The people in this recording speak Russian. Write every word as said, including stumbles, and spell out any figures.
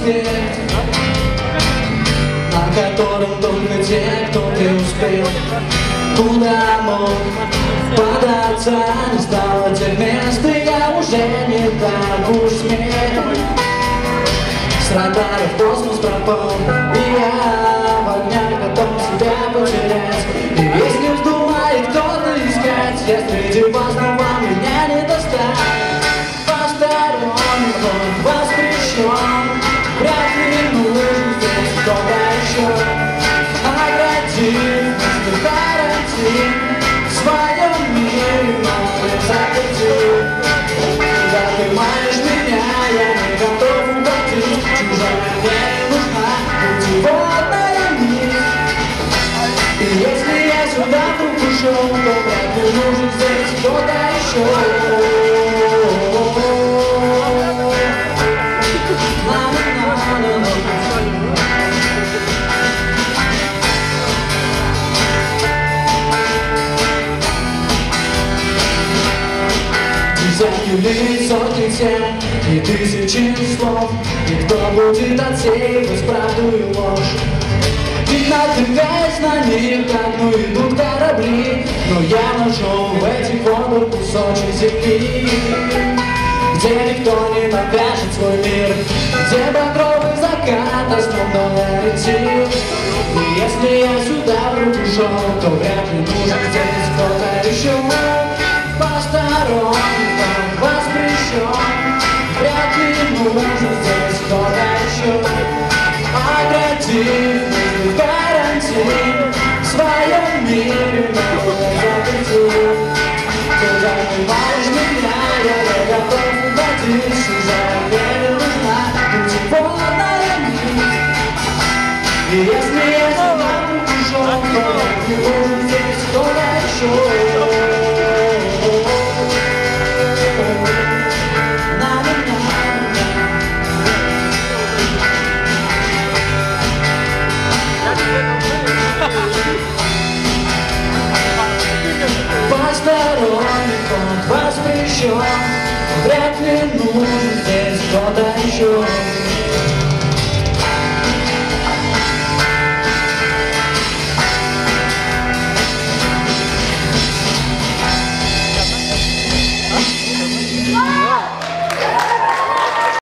проспект, на котором только те, кто преуспел. Куда мог податься, не стало тех мест, и я уже не так уж смел. С радаров космос пропал, и я в огнях готов себя потерять. И если вздумает кто-то искать, я среди вас, но вам меня не достать. Посторонний ход воспрещен, вряд ли нужен здесь кто-то еще. Оградив карантин, в своем мире море закрутил. Когда ты маешь меня, я не готов уходить. Чужая мне не нужна путеводная нить. И если я сюда вдруг ушел, то вряд ли нужен здесь кто-то еще. Десятки лиц, сотни тем и тысячи слов, и кто будет отсеивать правду и ложь? Ведь натыкаясь на мир, ко дну идут корабли, но я нашел в этих водах кусочек земли, где никто не навяжет свой мир, где багровый закат основной ориентир. И если я сюда вдруг ушел, то вряд ли нужен здесь кто-то еще. Посторонний там воспрещен, вряд ли нужен здесь кто-то еще. Оградив карантин, в своем мире много запретил. Когда ты маешь меня, я не готов уходить. Чужая мне нужна путеводная нить. И если я сюда вдруг ушел, то вряд ли нужен здесь кто-то еще. Посторонний ход воспрещен, вряд ли нужен здесь кто-то еще.